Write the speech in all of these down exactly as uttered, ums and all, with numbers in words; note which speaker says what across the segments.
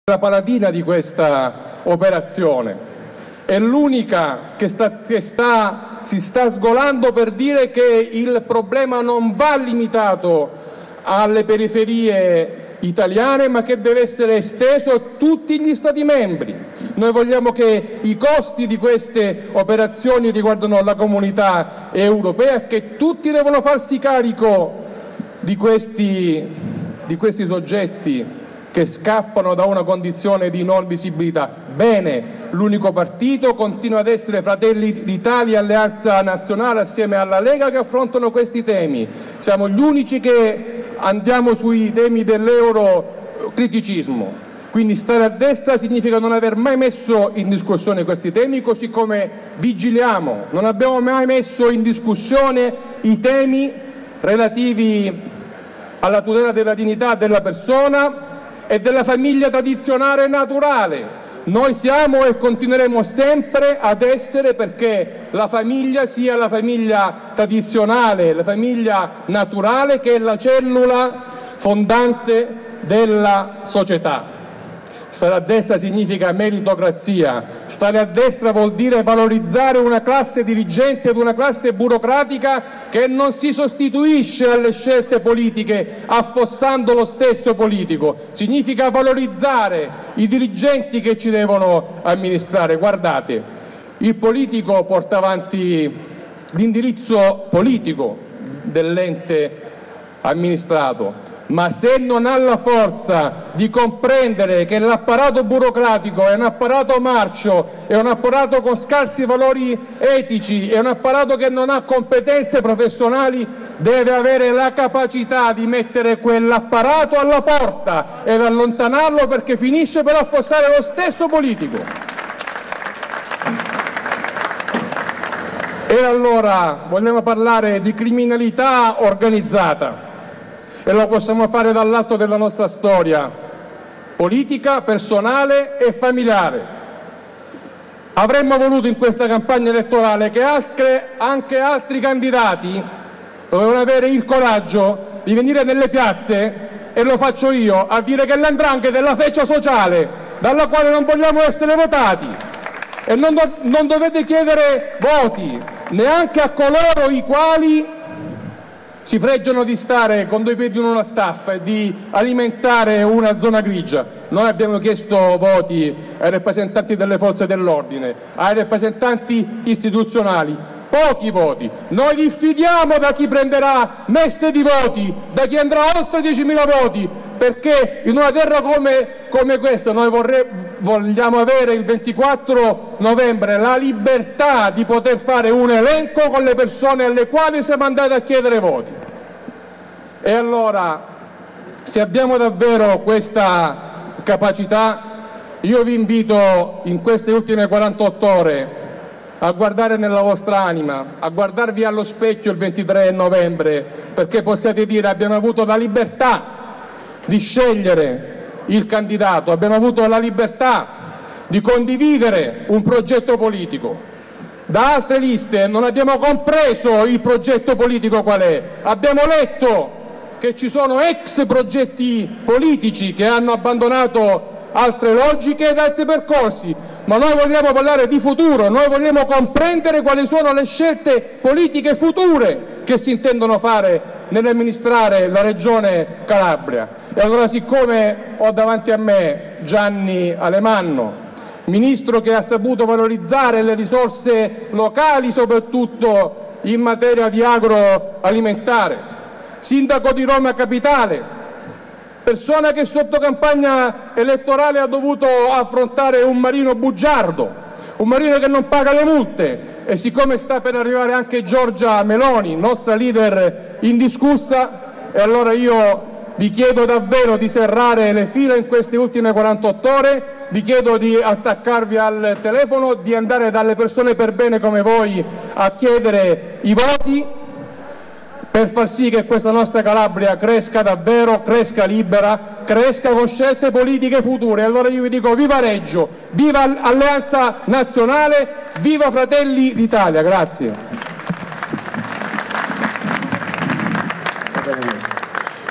Speaker 1: la paladina di questa operazione, è l'unica che, sta, che sta, si sta sgolando per dire che il problema non va limitato alle periferie italiane, ma che deve essere esteso a tutti gli Stati membri. Noi vogliamo che i costi di queste operazioni riguardano la comunità europea e che tutti devono farsi carico di questi, di questi soggetti che scappano da una condizione di non visibilità. Bene, l'unico partito continua ad essere Fratelli d'Italia, Alleanza Nazionale assieme alla Lega, che affrontano questi temi. Siamo gli unici che andiamo sui temi dell'eurocriticismo. Quindi stare a destra significa non aver mai messo in discussione questi temi, così come vigiliamo. Non abbiamo mai messo in discussione i temi relativi alla tutela della dignità della persona e della famiglia tradizionale e naturale. Noi siamo e continueremo sempre ad essere perché la famiglia sia la famiglia tradizionale, la famiglia naturale, che è la cellula fondante della società. Stare a destra significa meritocrazia, stare a destra vuol dire valorizzare una classe dirigente ed una classe burocratica che non si sostituisce alle scelte politiche affossando lo stesso politico, significa valorizzare i dirigenti che ci devono amministrare. Guardate, il politico porta avanti l'indirizzo politico dell'ente amministrato, ma se non ha la forza di comprendere che l'apparato burocratico è un apparato marcio, è un apparato con scarsi valori etici, è un apparato che non ha competenze professionali, deve avere la capacità di mettere quell'apparato alla porta ed allontanarlo, perché finisce per affossare lo stesso politico. E allora vogliamo parlare di criminalità organizzata. E lo possiamo fare dall'alto della nostra storia politica, personale e familiare. Avremmo voluto in questa campagna elettorale che altre, anche altri candidati dovevano avere il coraggio di venire nelle piazze, e lo faccio io, a dire che l'andrangheta è la feccia sociale dalla quale non vogliamo essere votati, e non, do, non dovete chiedere voti neanche a coloro i quali si freggiano di stare con due piedi in una staffa e di alimentare una zona grigia. Noi abbiamo chiesto voti ai rappresentanti delle forze dell'ordine, ai rappresentanti istituzionali, pochi voti. Noi diffidiamo da chi prenderà messe di voti, da chi andrà oltre diecimila voti, perché in una terra come, come questa noi vorrei, vogliamo avere il ventiquattro novembre la libertà di poter fare un elenco con le persone alle quali siamo andati a chiedere voti. E allora, se abbiamo davvero questa capacità, io vi invito in queste ultime quarantotto ore a guardare nella vostra anima, a guardarvi allo specchio il ventitré novembre, perché possiate dire: abbiamo avuto la libertà di scegliere il candidato, abbiamo avuto la libertà di condividere un progetto politico. Da altre liste non abbiamo compreso il progetto politico qual è, abbiamo letto che ci sono ex progetti politici che hanno abbandonato altre logiche ed altri percorsi, ma noi vogliamo parlare di futuro, noi vogliamo comprendere quali sono le scelte politiche future che si intendono fare nell'amministrare la Regione Calabria. E allora, siccome ho davanti a me Gianni Alemanno, ministro che ha saputo valorizzare le risorse locali, soprattutto in materia di agroalimentare, sindaco di Roma Capitale, persona che sotto campagna elettorale ha dovuto affrontare un Marino bugiardo, un Marino che non paga le multe, e siccome sta per arrivare anche Giorgia Meloni, nostra leader indiscussa, e allora io vi chiedo davvero di serrare le fila in queste ultime quarantotto ore, vi chiedo di attaccarvi al telefono, di andare dalle persone per bene come voi a chiedere i voti, per far sì che questa nostra Calabria cresca davvero, cresca libera, cresca con scelte politiche future. Allora io vi dico: viva Reggio, viva Alleanza Nazionale, viva Fratelli d'Italia. Grazie.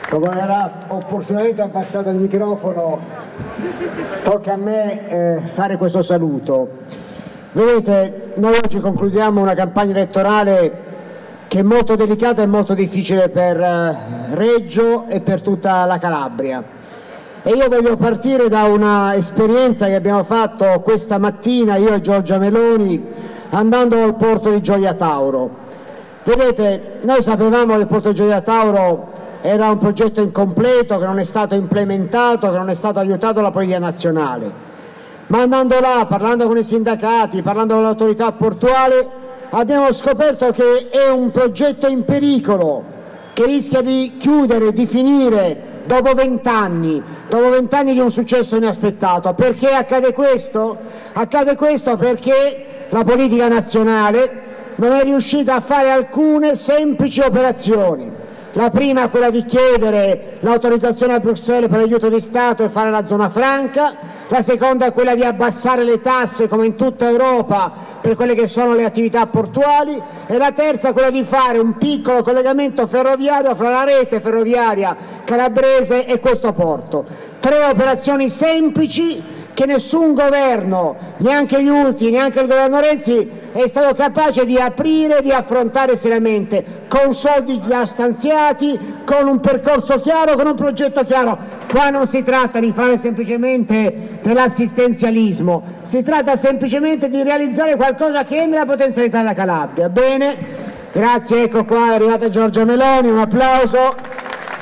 Speaker 2: Dopo aver opportunamente abbassato il microfono, tocca a me eh, fare questo saluto. Vedete, noi oggi concludiamo una campagna elettorale che è molto delicata e molto difficile per eh, Reggio e per tutta la Calabria. E io voglio partire da una esperienza che abbiamo fatto questa mattina, io e Giorgia Meloni, andando al porto di Gioia Tauro. Vedete, noi sapevamo che il porto di Gioia Tauro era un progetto incompleto, che non è stato implementato, che non è stato aiutato dalla politica nazionale. Ma andando là, parlando con i sindacati, parlando con l'autorità portuale, abbiamo scoperto che è un progetto in pericolo, che rischia di chiudere, di finire dopo vent'anni, dopo vent'anni di un successo inaspettato. Perché accade questo? Accade questo perché la politica nazionale non è riuscita a fare alcune semplici operazioni. La prima è quella di chiedere l'autorizzazione a Bruxelles per l'aiuto di Stato e fare la zona franca, la seconda è quella di abbassare le tasse come in tutta Europa per quelle che sono le attività portuali e la terza è quella di fare un piccolo collegamento ferroviario fra la rete ferroviaria calabrese e questo porto. Tre operazioni semplici che nessun governo, neanche gli ultimi, neanche il governo Renzi, è stato capace di aprire e di affrontare seriamente, con soldi già stanziati, con un percorso chiaro, con un progetto chiaro. Qua non si tratta di fare semplicemente dell'assistenzialismo, si tratta semplicemente di realizzare qualcosa che è nella potenzialità della Calabria. Bene, grazie, ecco qua è arrivata Giorgia Meloni, un applauso.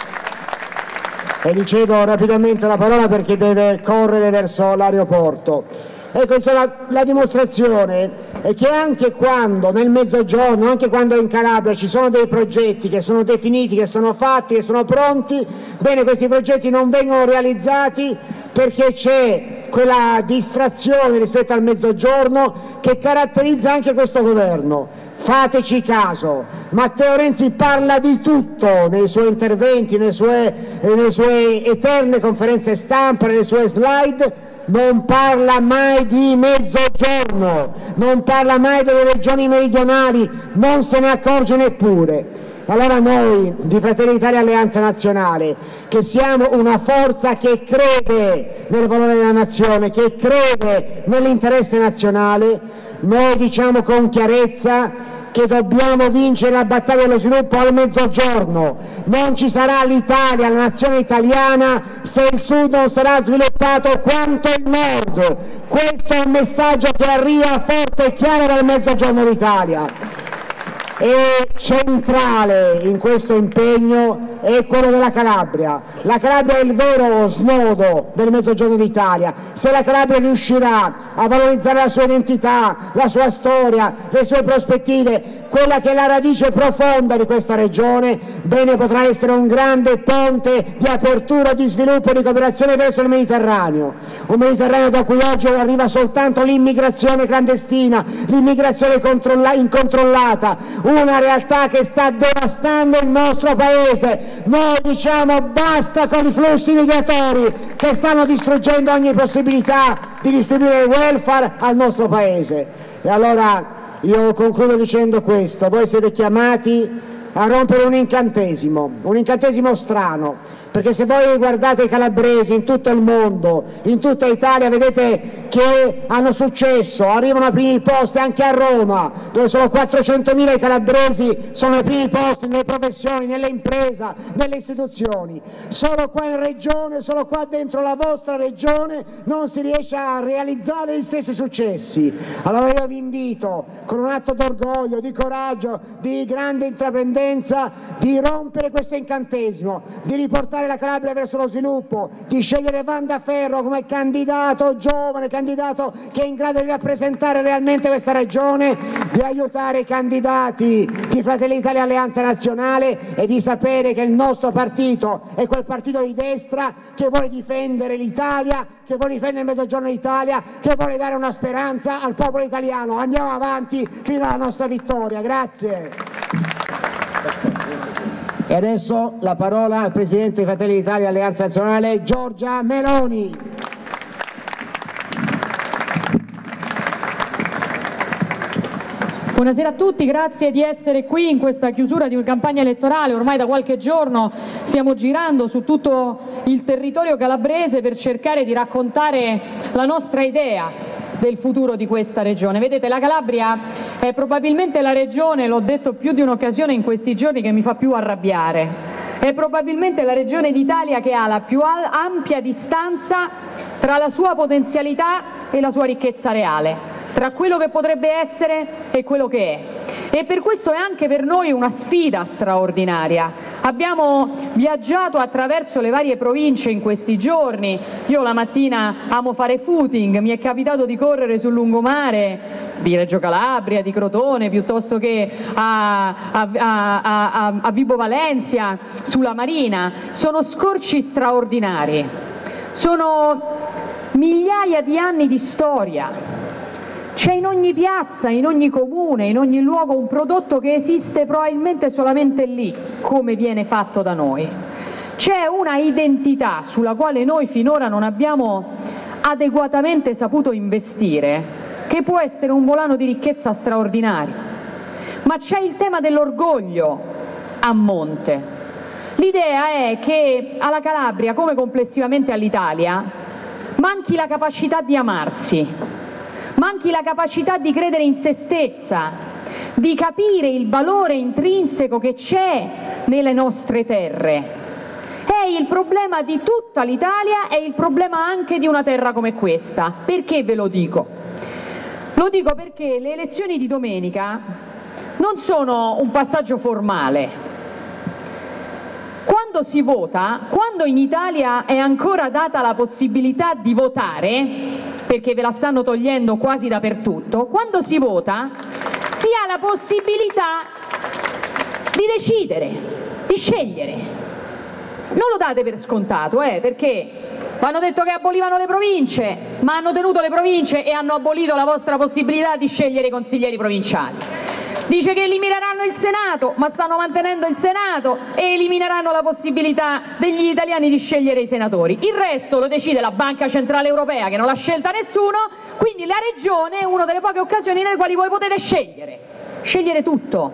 Speaker 2: E gli cedo rapidamente la parola perché deve correre verso l'aeroporto. Ecco, insomma, la dimostrazione è che anche quando nel Mezzogiorno, anche quando in Calabria ci sono dei progetti che sono definiti, che sono fatti, che sono pronti, bene, questi progetti non vengono realizzati perché c'è quella distrazione rispetto al Mezzogiorno che caratterizza anche questo governo. Fateci caso, Matteo Renzi parla di tutto nei suoi interventi, nelle sue, nelle sue eterne conferenze stampa, nelle sue slide, non parla mai di Mezzogiorno, non parla mai delle regioni meridionali, non se ne accorge neppure. Allora noi di Fratelli d'Italia Alleanza Nazionale, che siamo una forza che crede nel valore della nazione, che crede nell'interesse nazionale, noi diciamo con chiarezza che dobbiamo vincere la battaglia dello sviluppo al Mezzogiorno. Non ci sarà l'Italia, la nazione italiana, se il Sud non sarà sviluppato quanto il Nord. Questo è un messaggio che arriva forte e chiaro dal Mezzogiorno d'Italia. E centrale in questo impegno è quello della Calabria. La Calabria è il vero snodo del Mezzogiorno d'Italia. Se la Calabria riuscirà a valorizzare la sua identità, la sua storia, le sue prospettive, quella che è la radice profonda di questa regione, bene, potrà essere un grande ponte di apertura, di sviluppo e di cooperazione verso il Mediterraneo. Un Mediterraneo da cui oggi arriva soltanto l'immigrazione clandestina, l'immigrazione incontrollata, una realtà che sta devastando il nostro paese. Noi diciamo basta con i flussi migratori che stanno distruggendo ogni possibilità di distribuire il welfare al nostro paese. E allora io concludo dicendo questo: voi siete chiamati a rompere un incantesimo, un incantesimo strano, perché se voi guardate i calabresi in tutto il mondo, in tutta Italia, vedete che hanno successo, arrivano ai primi posti anche a Roma, dove sono quattrocentomila i calabresi, sono ai primi posti nelle professioni, nelle imprese, nelle istituzioni. Solo qua in regione, solo qua dentro la vostra regione non si riesce a realizzare gli stessi successi. Allora io vi invito, con un atto d'orgoglio, di coraggio, di grande intraprendenza, di rompere questo incantesimo, di riportare la Calabria verso lo sviluppo, di scegliere Wanda Ferro come candidato giovane, candidato che è in grado di rappresentare realmente questa regione, di aiutare i candidati di Fratelli d'Italia Alleanza Nazionale e di sapere che il nostro partito è quel partito di destra che vuole difendere l'Italia, che vuole difendere il Mezzogiorno d'Italia, che vuole dare una speranza al popolo italiano. Andiamo avanti fino alla nostra vittoria. Grazie. E adesso la parola al Presidente di Fratelli d'Italia Alleanza Nazionale, Giorgia Meloni.
Speaker 3: Buonasera a tutti, grazie di essere qui in questa chiusura di una campagna elettorale. Ormai da qualche giorno stiamo girando su tutto il territorio calabrese per cercare di raccontare la nostra idea del futuro di questa regione. Vedete, la Calabria è probabilmente la regione, l'ho detto più di un'occasione in questi giorni, che mi fa più arrabbiare. È probabilmente la regione d'Italia che ha la più ampia distanza tra la sua potenzialità e la sua ricchezza reale, tra quello che potrebbe essere e quello che è. E per questo è anche per noi una sfida straordinaria. Abbiamo viaggiato attraverso le varie province in questi giorni. Io la mattina amo fare footing, mi è capitato di correre sul lungomare di Reggio Calabria, di Crotone, piuttosto che a, a, a, a, a Vibo Valentia, sulla Marina. Sono scorci straordinari, sono migliaia di anni di storia. C'è in ogni piazza, in ogni comune, in ogni luogo un prodotto che esiste probabilmente solamente lì, come viene fatto da noi. C'è una identità sulla quale noi finora non abbiamo adeguatamente saputo investire, che può essere un volano di ricchezza straordinario. Ma c'è il tema dell'orgoglio a monte. L'idea è che alla Calabria, come complessivamente all'Italia, manchi la capacità di amarsi, manchi la capacità di credere in se stessa, di capire il valore intrinseco che c'è nelle nostre terre. È il problema di tutta l'Italia, è il problema anche di una terra come questa. Perché ve lo dico? Lo dico perché le elezioni di domenica non sono un passaggio formale. Quando si vota, quando in Italia è ancora data la possibilità di votare, perché ve la stanno togliendo quasi dappertutto, quando si vota si ha la possibilità di decidere, di scegliere. Non lo date per scontato, eh, perché hanno detto che abolivano le province, ma hanno tenuto le province e hanno abolito la vostra possibilità di scegliere i consiglieri provinciali. Dice che elimineranno il Senato, ma stanno mantenendo il Senato e elimineranno la possibilità degli italiani di scegliere i senatori. Il resto lo decide la Banca Centrale Europea, che non l'ha scelta nessuno, quindi la regione è una delle poche occasioni nelle quali voi potete scegliere. Scegliere tutto.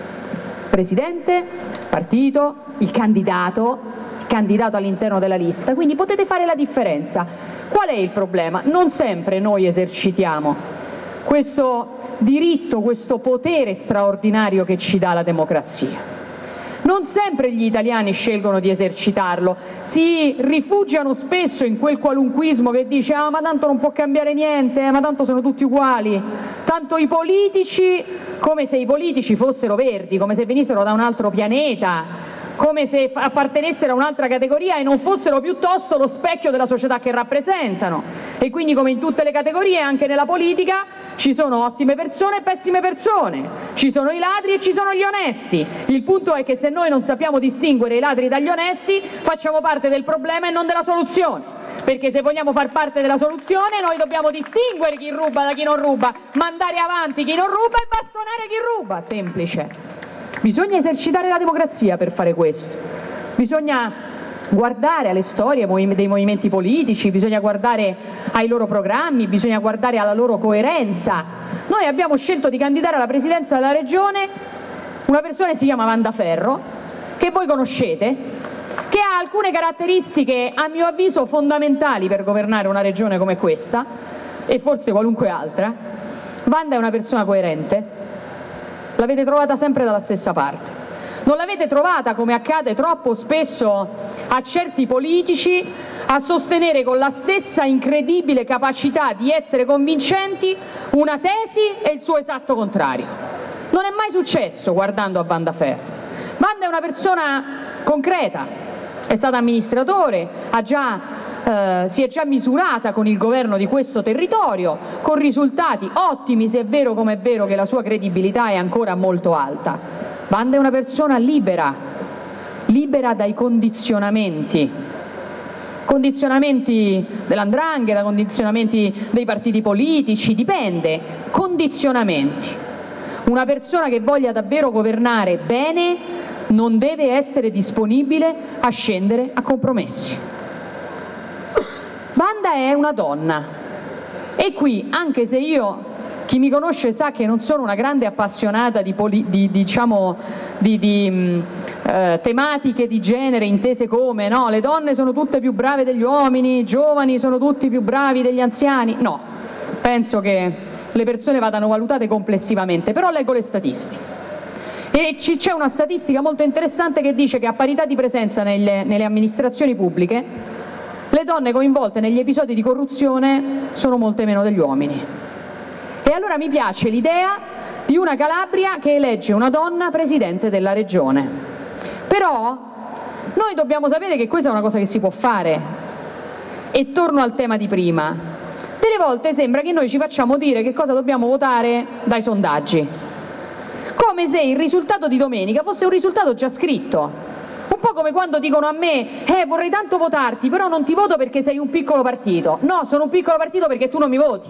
Speaker 3: Presidente, partito, il candidato, il candidato all'interno della lista, quindi potete fare la differenza. Qual è il problema? Non sempre noi esercitiamo questo diritto, questo potere straordinario che ci dà la democrazia. Non sempre gli italiani scelgono di esercitarlo, si rifugiano spesso in quel qualunquismo che dice ah ma tanto non può cambiare niente, eh, ma tanto sono tutti uguali, tanto i politici, come se i politici fossero verdi, come se venissero da un altro pianeta, come se appartenessero a un'altra categoria e non fossero piuttosto lo specchio della società che rappresentano. E quindi, come in tutte le categorie, anche nella politica ci sono ottime persone e pessime persone, ci sono i ladri e ci sono gli onesti. Il punto è che se noi non sappiamo distinguere i ladri dagli onesti, facciamo parte del problema e non della soluzione. Perché se vogliamo far parte della soluzione noi dobbiamo distinguere chi ruba da chi non ruba, mandare avanti chi non ruba e bastonare chi ruba, semplice. Bisogna esercitare la democrazia per fare questo, bisogna guardare alle storie dei movimenti politici, bisogna guardare ai loro programmi, bisogna guardare alla loro coerenza. Noi abbiamo scelto di candidare alla presidenza della regione una persona che si chiama Wanda Ferro, che voi conoscete, che ha alcune caratteristiche a mio avviso fondamentali per governare una regione come questa e forse qualunque altra. Wanda è una persona coerente. L'avete trovata sempre dalla stessa parte, non l'avete trovata, come accade troppo spesso a certi politici, a sostenere con la stessa incredibile capacità di essere convincenti una tesi e il suo esatto contrario. Non è mai successo guardando a Wanda Ferro. Wanda è una persona concreta, è stata amministratore, ha già Uh, si è già misurata con il governo di questo territorio, con risultati ottimi, se è vero come è vero che la sua credibilità è ancora molto alta. Wanda è una persona libera, libera dai condizionamenti, condizionamenti dell'andrangheta, condizionamenti dei partiti politici, dipende, condizionamenti. Una persona che voglia davvero governare bene non deve essere disponibile a scendere a compromessi. Wanda è una donna e qui, anche se io chi mi conosce sa che non sono una grande appassionata di, di, di, diciamo, di, di mh, eh, tematiche di genere intese come no, le donne sono tutte più brave degli uomini, i giovani sono tutti più bravi degli anziani. No, penso che le persone vadano valutate complessivamente, però leggo le statistiche. E c'è una statistica molto interessante che dice che a parità di presenza nelle, nelle amministrazioni pubbliche le donne coinvolte negli episodi di corruzione sono molte meno degli uomini. E allora mi piace l'idea di una Calabria che elegge una donna presidente della regione. Però noi dobbiamo sapere che questa è una cosa che si può fare. E torno al tema di prima. Delle volte sembra che noi ci facciamo dire che cosa dobbiamo votare dai sondaggi, come se il risultato di domenica fosse un risultato già scritto. Un po' come quando dicono a me eh vorrei tanto votarti, però non ti voto perché sei un piccolo partito. No, sono un piccolo partito perché tu non mi voti.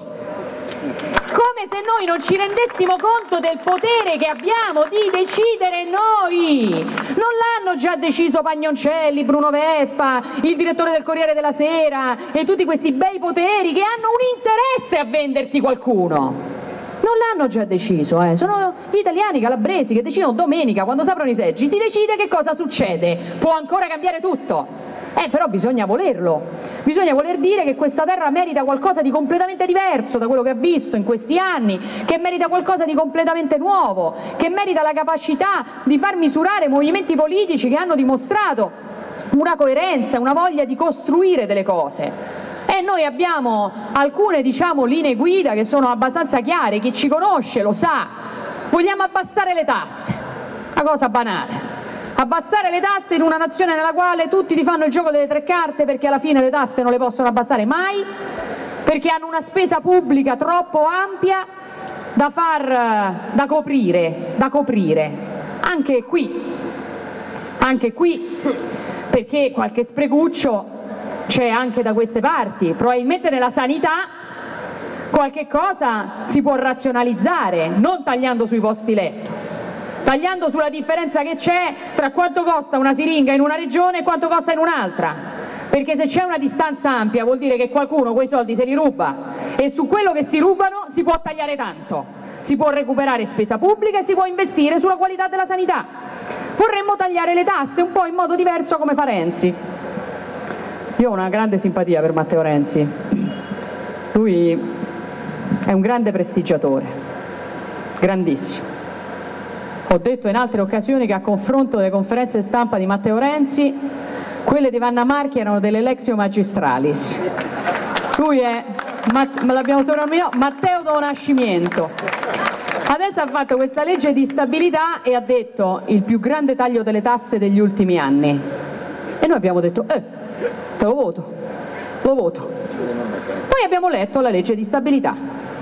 Speaker 3: Come se noi non ci rendessimo conto del potere che abbiamo di decidere noi. Non l'hanno già deciso Pagnoncelli, Bruno Vespa, il direttore del Corriere della Sera e tutti questi bei poteri che hanno un interesse a venderti qualcuno. Non l'hanno già deciso, eh. Sono gli italiani calabresi che decidono domenica, quando si aprono i seggi, si decide che cosa succede. Può ancora cambiare tutto, eh, però bisogna volerlo, bisogna voler dire che questa terra merita qualcosa di completamente diverso da quello che ha visto in questi anni, che merita qualcosa di completamente nuovo, che merita la capacità di far misurare movimenti politici che hanno dimostrato una coerenza, una voglia di costruire delle cose. E noi abbiamo alcune, diciamo, linee guida che sono abbastanza chiare, chi ci conosce lo sa. Vogliamo abbassare le tasse, una cosa banale. Abbassare le tasse in una nazione nella quale tutti ti fanno il gioco delle tre carte perché alla fine le tasse non le possono abbassare mai, perché hanno una spesa pubblica troppo ampia da far da coprire, da coprire. Anche qui, anche qui, perché qualche sprecuccio c'è anche da queste parti, probabilmente nella sanità qualche cosa si può razionalizzare, non tagliando sui posti letto, tagliando sulla differenza che c'è tra quanto costa una siringa in una regione e quanto costa in un'altra, perché se c'è una distanza ampia vuol dire che qualcuno quei soldi se li ruba e su quello che si rubano si può tagliare tanto, si può recuperare spesa pubblica e si può investire sulla qualità della sanità. Vorremmo tagliare le tasse un po' in modo diverso come fa Renzi. Io ho una grande simpatia per Matteo Renzi, lui è un grande prestigiatore, grandissimo. Ho detto in altre occasioni che a confronto delle conferenze stampa di Matteo Renzi, quelle di Vanna Marchi erano delle Lectio Magistralis. Lui è, l'abbiamo soprannominato, Matteo do Nascimento. Adesso ha fatto questa legge di stabilità e ha detto il più grande taglio delle tasse degli ultimi anni. E noi abbiamo detto, eh, te lo voto, lo voto. Poi abbiamo letto la legge di stabilità.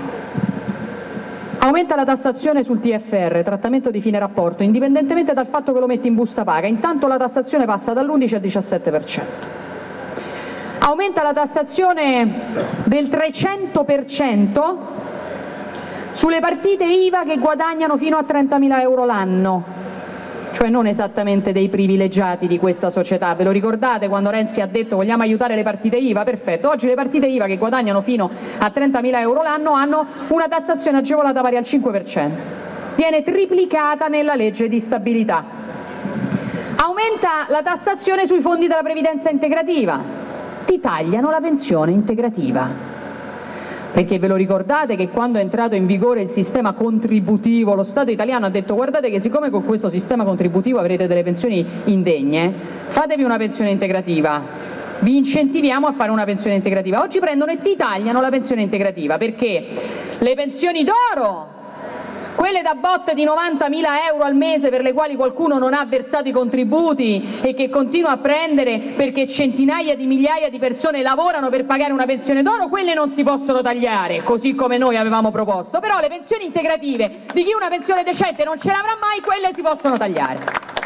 Speaker 3: Aumenta la tassazione sul T F R, trattamento di fine rapporto, indipendentemente dal fatto che lo metti in busta paga. Intanto la tassazione passa dall'undici al diciassette per cento. Aumenta la tassazione del trecento per cento sulle partite I V A che guadagnano fino a trentamila euro l'anno. Cioè non esattamente dei privilegiati di questa società. Ve lo ricordate quando Renzi ha detto vogliamo aiutare le partite I V A? Perfetto, oggi le partite I V A che guadagnano fino a trentamila euro l'anno hanno una tassazione agevolata pari al cinque per cento. Viene triplicata nella legge di stabilità. Aumenta la tassazione sui fondi della previdenza integrativa. Ti tagliano la pensione integrativa. Perché ve lo ricordate che quando è entrato in vigore il sistema contributivo lo Stato italiano ha detto guardate che siccome con questo sistema contributivo avrete delle pensioni indegne, fatevi una pensione integrativa, vi incentiviamo a fare una pensione integrativa. Oggi prendono e ti tagliano la pensione integrativa perché le pensioni d'oro, quelle da botte di novantamila euro al mese per le quali qualcuno non ha versato i contributi e che continua a prendere perché centinaia di migliaia di persone lavorano per pagare una pensione d'oro, quelle non si possono tagliare, così come noi avevamo proposto, però le pensioni integrative di chi una pensione decente non ce l'avrà mai, quelle si possono tagliare.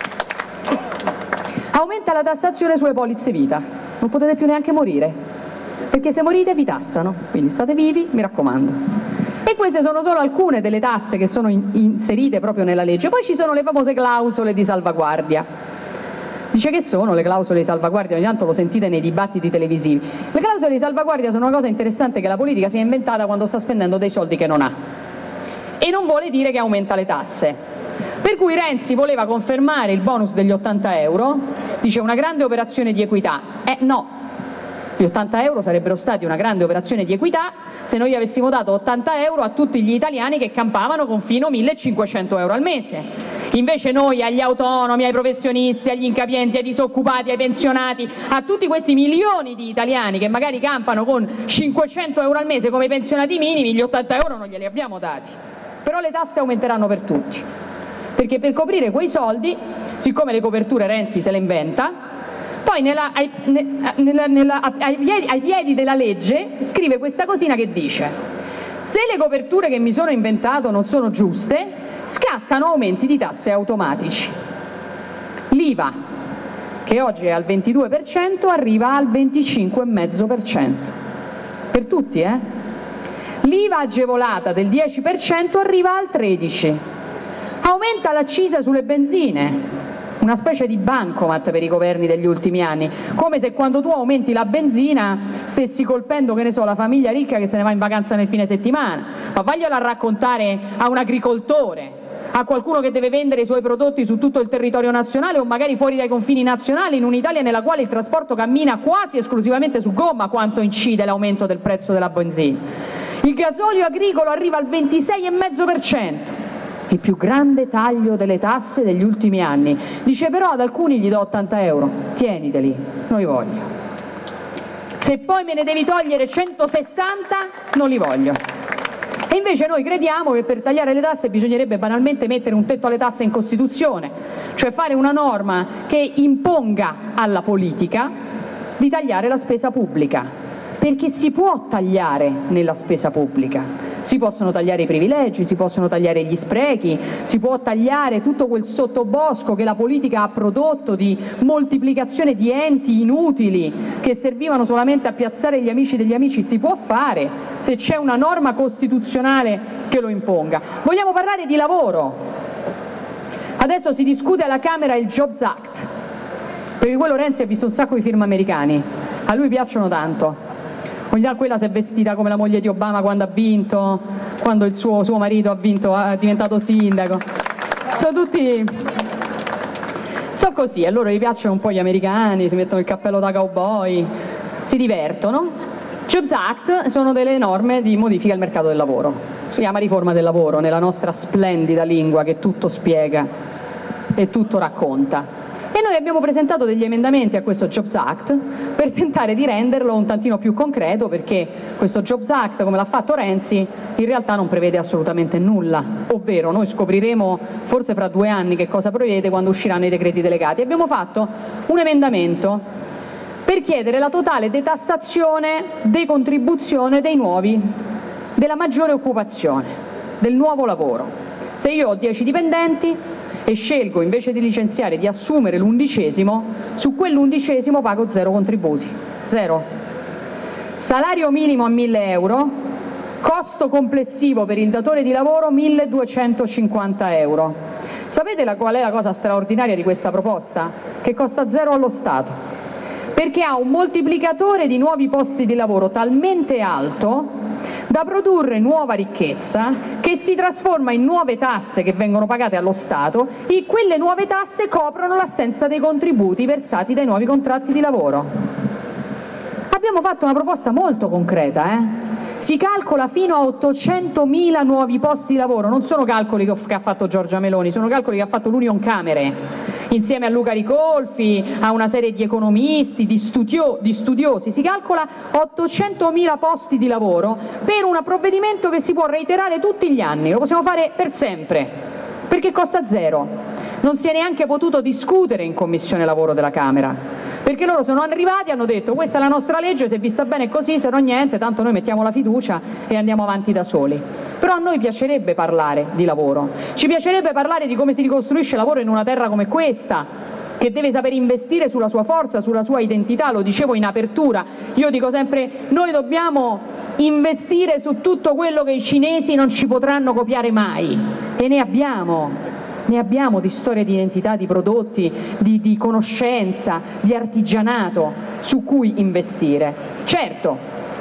Speaker 3: Aumenta la tassazione sulle polizze vita, non potete più neanche morire, perché se morite vi tassano, quindi state vivi, mi raccomando. E queste sono solo alcune delle tasse che sono in, inserite proprio nella legge. Poi ci sono le famose clausole di salvaguardia. Dice che sono le clausole di salvaguardia, ogni tanto lo sentite nei dibattiti televisivi. Le clausole di salvaguardia sono una cosa interessante che la politica si è inventata quando sta spendendo dei soldi che non ha. e non vuole dire che aumenta le tasse. Per cui Renzi voleva confermare il bonus degli ottanta euro, dice una grande operazione di equità. Eh no, gli ottanta euro sarebbero stati una grande operazione di equità se noi avessimo dato ottanta euro a tutti gli italiani che campavano con fino a millecinquecento euro al mese. Invece noi agli autonomi, ai professionisti, agli incapienti, ai disoccupati, ai pensionati, a tutti questi milioni di italiani che magari campano con cinquecento euro al mese come pensionati minimi, gli ottanta euro non glieli abbiamo dati. Però le tasse aumenteranno per tutti, perché per coprire quei soldi, siccome le coperture Renzi se le inventa, poi nella, ai, nella, nella, ai, piedi, ai piedi della legge scrive questa cosina che dice: se le coperture che mi sono inventato non sono giuste, scattano aumenti di tasse automatici. L'I V A, che oggi è al ventidue per cento, arriva al venticinque virgola cinque per cento. Per tutti, eh? L'I V A agevolata del dieci per cento arriva al tredici per cento. Aumenta l'accisa sulle benzine, una specie di bancomat per i governi degli ultimi anni, come se quando tu aumenti la benzina stessi colpendo, che ne so, la famiglia ricca che se ne va in vacanza nel fine settimana. Ma vagliela a raccontare a un agricoltore, a qualcuno che deve vendere i suoi prodotti su tutto il territorio nazionale o magari fuori dai confini nazionali, in un'Italia nella quale il trasporto cammina quasi esclusivamente su gomma, quanto incide l'aumento del prezzo della benzina. Il gasolio agricolo arriva al ventisei virgola cinque per cento. Il più grande taglio delle tasse degli ultimi anni. Dice però ad alcuni gli do ottanta euro, tieniteli, non li voglio. Se poi me ne devi togliere centosessanta, non li voglio. E invece noi crediamo che per tagliare le tasse bisognerebbe banalmente mettere un tetto alle tasse in Costituzione, cioè fare una norma che imponga alla politica di tagliare la spesa pubblica. Perché si può tagliare nella spesa pubblica, si possono tagliare i privilegi, si possono tagliare gli sprechi, si può tagliare tutto quel sottobosco che la politica ha prodotto di moltiplicazione di enti inutili che servivano solamente a piazzare gli amici degli amici, si può fare se c'è una norma costituzionale che lo imponga. Vogliamo parlare di lavoro. Adesso si discute alla Camera il Jobs Act, perché quello Renzi ha visto un sacco di film americani, a lui piacciono tanto. Quella si è vestita come la moglie di Obama quando ha vinto, quando il suo, suo marito ha vinto, è diventato sindaco. Sono tutti... sono così, a loro gli piacciono un po' gli americani, si mettono il cappello da cowboy, si divertono. Jobs Act sono delle norme di modifica al mercato del lavoro. Si chiama riforma del lavoro nella nostra splendida lingua che tutto spiega e tutto racconta. E noi abbiamo presentato degli emendamenti a questo Jobs Act per tentare di renderlo un tantino più concreto, perché questo Jobs Act, come l'ha fatto Renzi, in realtà non prevede assolutamente nulla, ovvero noi scopriremo forse fra due anni che cosa prevede quando usciranno i decreti delegati. Abbiamo fatto un emendamento per chiedere la totale detassazione, decontribuzione dei nuovi, della maggiore occupazione, del nuovo lavoro. Se io ho dieci dipendenti e scelgo invece di licenziare di assumere l'undicesimo, su quell'undicesimo pago zero contributi, zero. Salario minimo a mille euro, costo complessivo per il datore di lavoro milleduecentocinquanta euro. Sapete la, qual è la cosa straordinaria di questa proposta? Che costa zero allo Stato, perché ha un moltiplicatore di nuovi posti di lavoro talmente alto da produrre nuova ricchezza che si trasforma in nuove tasse che vengono pagate allo Stato, e quelle nuove tasse coprono l'assenza dei contributi versati dai nuovi contratti di lavoro. Abbiamo fatto una proposta molto concreta, eh? Si calcola fino a ottocentomila nuovi posti di lavoro, non sono calcoli che ha fatto Giorgia Meloni, sono calcoli che ha fatto l'Union Camere, insieme a Luca Ricolfi, a una serie di economisti, di, studio, di studiosi. Si calcola ottocentomila posti di lavoro per un provvedimento che si può reiterare tutti gli anni, lo possiamo fare per sempre, perché costa zero. Non si è neanche potuto discutere in Commissione Lavoro della Camera, perché loro sono arrivati e hanno detto questa è la nostra legge, se vi sta bene così, se no niente, tanto noi mettiamo la fiducia e andiamo avanti da soli. Però a noi piacerebbe parlare di lavoro, ci piacerebbe parlare di come si ricostruisce lavoro in una terra come questa, che deve saper investire sulla sua forza, sulla sua identità. Lo dicevo in apertura, io dico sempre noi dobbiamo investire su tutto quello che i cinesi non ci potranno copiare mai, e ne abbiamo. Ne abbiamo di storia, di identità, di prodotti, di, di conoscenza, di artigianato su cui investire. Certo,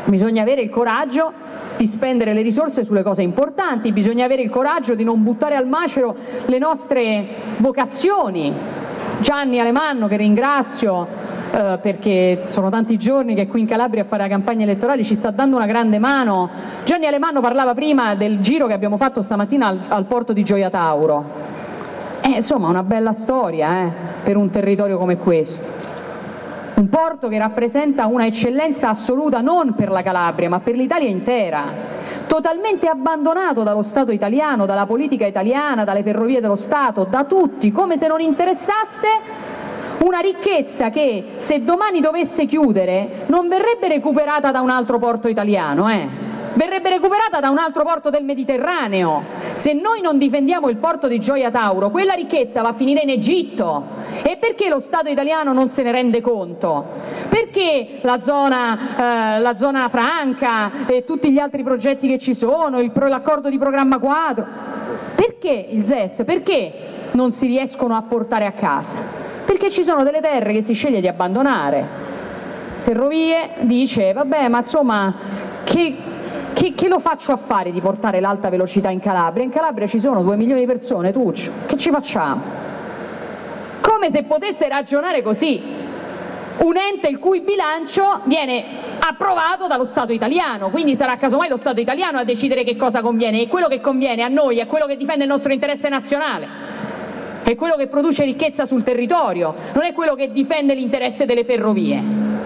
Speaker 3: Bisogna avere il coraggio di spendere le risorse sulle cose importanti, bisogna avere il coraggio di non buttare al macero le nostre vocazioni. Gianni Alemanno, che ringrazio eh, perché sono tanti giorni che qui in Calabria a fare la campagna elettorale, ci sta dando una grande mano. Gianni Alemanno parlava prima del giro che abbiamo fatto stamattina al, al porto di Gioia Tauro. Eh, insomma, una bella storia eh, per un territorio come questo. Un porto che rappresenta una eccellenza assoluta non per la Calabria ma per l'Italia intera, totalmente abbandonato dallo Stato italiano, dalla politica italiana, dalle ferrovie dello Stato, da tutti, come se non interessasse una ricchezza che se domani dovesse chiudere non verrebbe recuperata da un altro porto italiano, eh. verrebbe recuperata da un altro porto del Mediterraneo. Se noi non difendiamo il porto di Gioia Tauro, quella ricchezza va a finire in Egitto. E perché lo Stato italiano non se ne rende conto? Perché la zona, eh, la zona franca e tutti gli altri progetti che ci sono, l'accordo di programma quadro, perché il Z E S, perché non si riescono a portare a casa? Perché ci sono delle terre che si sceglie di abbandonare. Ferrovie dice, vabbè, ma insomma, che... Che, che lo faccio a fare di portare l'alta velocità in Calabria? In Calabria ci sono due milioni di persone, Tuccio, che ci facciamo? Come se potesse ragionare così un ente il cui bilancio viene approvato dallo Stato italiano, quindi sarà casomai lo Stato italiano a decidere che cosa conviene, e quello che conviene a noi è quello che difende il nostro interesse nazionale, è quello che produce ricchezza sul territorio, non è quello che difende l'interesse delle ferrovie.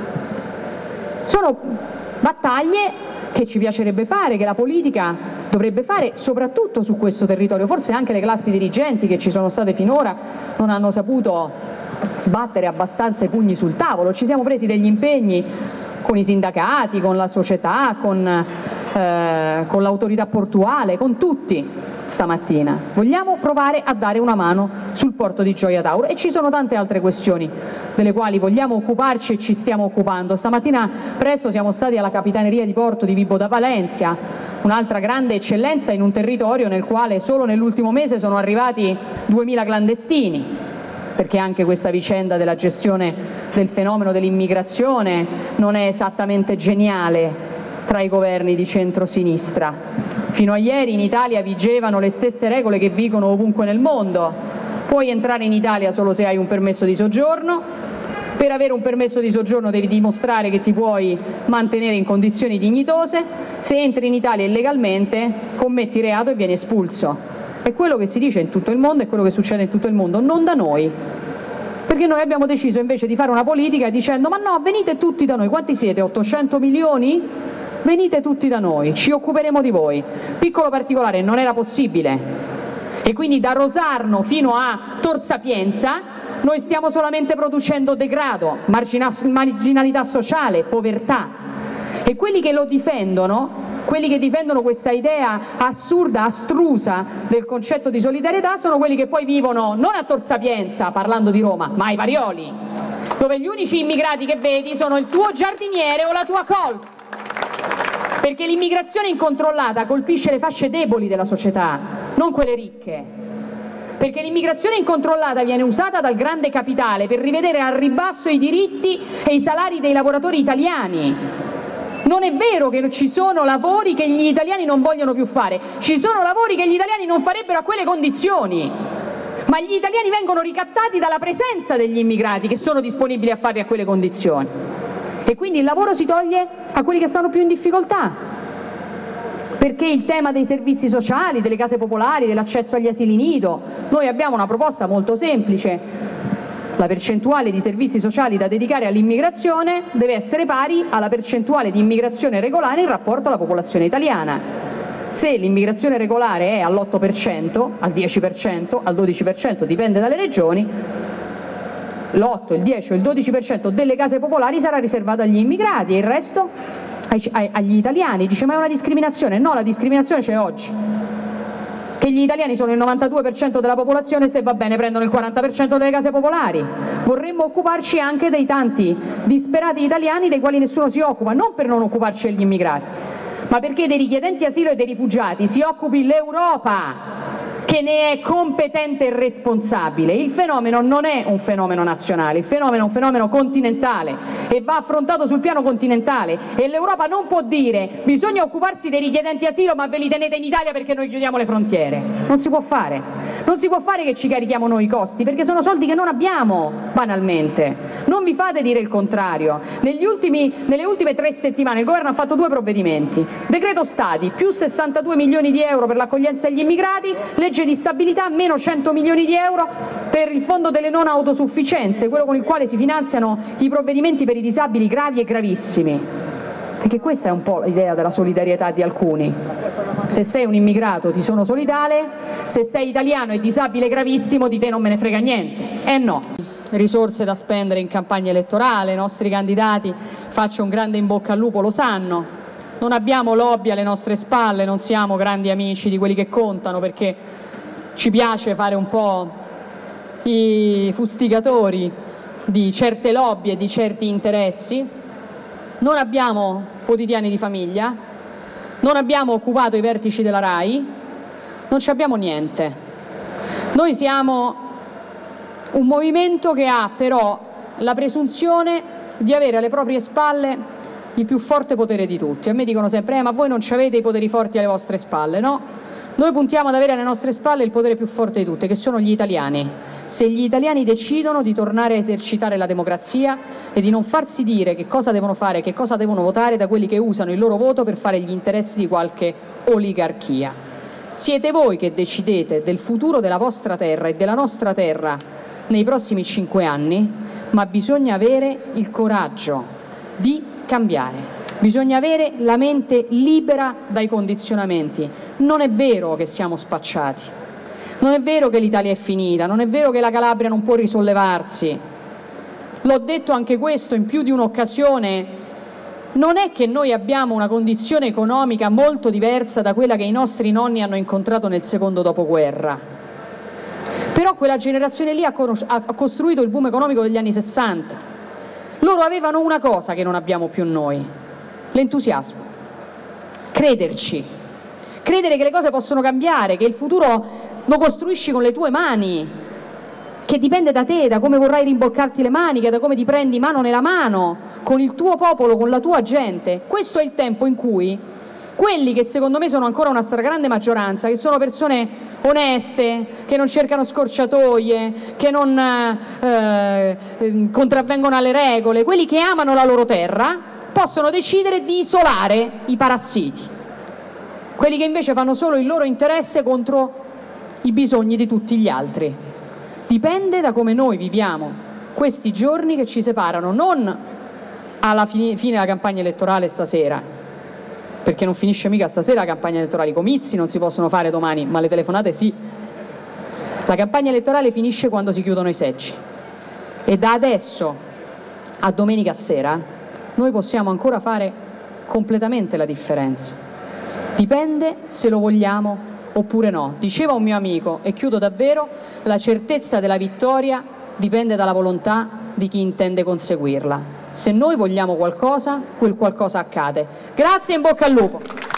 Speaker 3: Sono battaglie che ci piacerebbe fare, che la politica dovrebbe fare soprattutto su questo territorio. Forse anche le classi dirigenti che ci sono state finora non hanno saputo sbattere abbastanza i pugni sul tavolo. Ci siamo presi degli impegni con i sindacati, con la società, con, eh, con l'autorità portuale, con tutti stamattina. Vogliamo provare a dare una mano sul porto di Gioia Tauro, e ci sono tante altre questioni delle quali vogliamo occuparci e ci stiamo occupando. Stamattina presto siamo stati alla Capitaneria di Porto di Vibo da Valencia, un'altra grande eccellenza in un territorio nel quale solo nell'ultimo mese sono arrivati duemila clandestini, perché anche questa vicenda della gestione del fenomeno dell'immigrazione non è esattamente geniale tra i governi di centrosinistra. Fino a ieri in Italia vigevano le stesse regole che vigono ovunque nel mondo. Puoi entrare in Italia solo se hai un permesso di soggiorno. Per avere un permesso di soggiorno devi dimostrare che ti puoi mantenere in condizioni dignitose. Se entri in Italia illegalmente commetti reato e vieni espulso. È quello che si dice in tutto il mondo, è quello che succede in tutto il mondo, non da noi. Perché noi abbiamo deciso invece di fare una politica dicendo: ma no, venite tutti da noi. Quanti siete? ottocento milioni? Venite tutti da noi, ci occuperemo di voi. Piccolo particolare, non era possibile. E quindi da Rosarno fino a Tor Sapienza noi stiamo solamente producendo degrado, marginalità sociale, povertà. E quelli che lo difendono, quelli che difendono questa idea assurda, astrusa del concetto di solidarietà, sono quelli che poi vivono non a Tor Sapienza, parlando di Roma, ma ai Parioli, dove gli unici immigrati che vedi sono il tuo giardiniere o la tua colf. Perché l'immigrazione incontrollata colpisce le fasce deboli della società, non quelle ricche. Perché l'immigrazione incontrollata viene usata dal grande capitale per rivedere al ribasso i diritti e i salari dei lavoratori italiani. Non è vero che ci sono lavori che gli italiani non vogliono più fare, ci sono lavori che gli italiani non farebbero a quelle condizioni. Ma gli italiani vengono ricattati dalla presenza degli immigrati che sono disponibili a farli a quelle condizioni. E quindi il lavoro si toglie a quelli che stanno più in difficoltà, perché il tema dei servizi sociali, delle case popolari, dell'accesso agli asili nido, noi abbiamo una proposta molto semplice: la percentuale di servizi sociali da dedicare all'immigrazione deve essere pari alla percentuale di immigrazione regolare in rapporto alla popolazione italiana. Se l'immigrazione regolare è all'otto per cento, al dieci per cento, al dodici per cento, dipende dalle regioni, l'otto, il dieci o il dodici per cento delle case popolari sarà riservato agli immigrati e il resto agli italiani. Dice: ma è una discriminazione? No, la discriminazione c'è oggi, che gli italiani sono il novantadue per cento della popolazione, se va bene prendono il quaranta per cento delle case popolari. Vorremmo occuparci anche dei tanti disperati italiani dei quali nessuno si occupa, non per non occuparci degli immigrati, ma perché dei richiedenti asilo e dei rifugiati si occupi l'Europa. che ne è competente e responsabile. Il fenomeno non è un fenomeno nazionale, il fenomeno è un fenomeno continentale e va affrontato sul piano continentale, e l'Europa non può dire bisogna occuparsi dei richiedenti asilo ma ve li tenete in Italia perché noi chiudiamo le frontiere. Non si può fare, non si può fare che ci carichiamo noi i costi, perché sono soldi che non abbiamo, banalmente. Non vi fate dire il contrario. Negli ultimi, nelle ultime tre settimane il governo ha fatto due provvedimenti: decreto stati più sessantadue milioni di euro per l'accoglienza degli immigrati, legge di stabilità meno cento milioni di euro per il fondo delle non autosufficienze, quello con il quale si finanziano i provvedimenti per i disabili gravi e gravissimi, perché questa è un po' l'idea della solidarietà di alcuni: se sei un immigrato ti sono solidale, se sei italiano e disabile gravissimo di te non me ne frega niente. Eh no, risorse da spendere in campagna elettorale, i nostri candidati, faccio un grande in bocca al lupo, lo sanno. Non abbiamo lobby alle nostre spalle, non siamo grandi amici di quelli che contano, perché ci piace fare un po' i fustigatori di certe lobby e di certi interessi. Non abbiamo quotidiani di famiglia, non abbiamo occupato i vertici della RAI, non ci abbiamo niente. Noi siamo un movimento che ha però la presunzione di avere alle proprie spalle il più forte potere di tutti. A me dicono sempre, eh, ma voi non ci avete i poteri forti alle vostre spalle, no? Noi puntiamo ad avere alle nostre spalle il potere più forte di tutti, che sono gli italiani. Se gli italiani decidono di tornare a esercitare la democrazia e di non farsi dire che cosa devono fare, che cosa devono votare da quelli che usano il loro voto per fare gli interessi di qualche oligarchia. Siete voi che decidete del futuro della vostra terra e della nostra terra nei prossimi cinque anni, ma bisogna avere il coraggio di cambiare. Bisogna avere la mente libera dai condizionamenti. Non è vero che siamo spacciati, non è vero che l'Italia è finita, non è vero che la Calabria non può risollevarsi. L'ho detto anche questo in più di un'occasione, non è che noi abbiamo una condizione economica molto diversa da quella che i nostri nonni hanno incontrato nel secondo dopoguerra. Però quella generazione lì ha costruito il boom economico degli anni sessanta. Loro avevano una cosa che non abbiamo più noi: l'entusiasmo, crederci, credere che le cose possono cambiare, che il futuro lo costruisci con le tue mani, che dipende da te, da come vorrai rimboccarti le maniche, da come ti prendi mano nella mano con il tuo popolo, con la tua gente. Questo è il tempo in cui quelli che secondo me sono ancora una stragrande maggioranza, che sono persone oneste, che non cercano scorciatoie, che non eh, eh, contravvengono alle regole, quelli che amano la loro terra, possono decidere di isolare i parassiti, quelli che invece fanno solo il loro interesse contro i bisogni di tutti gli altri. Dipende da come noi viviamo questi giorni che ci separano, non alla fine della campagna elettorale stasera, perché non finisce mica stasera la campagna elettorale. I comizi non si possono fare domani, ma le telefonate sì. La campagna elettorale finisce quando si chiudono i seggi, e da adesso a domenica sera noi possiamo ancora fare completamente la differenza. Dipende se lo vogliamo oppure no. Diceva un mio amico, e chiudo davvero, la certezza della vittoria dipende dalla volontà di chi intende conseguirla. Se noi vogliamo qualcosa, quel qualcosa accade. Grazie e in bocca al lupo.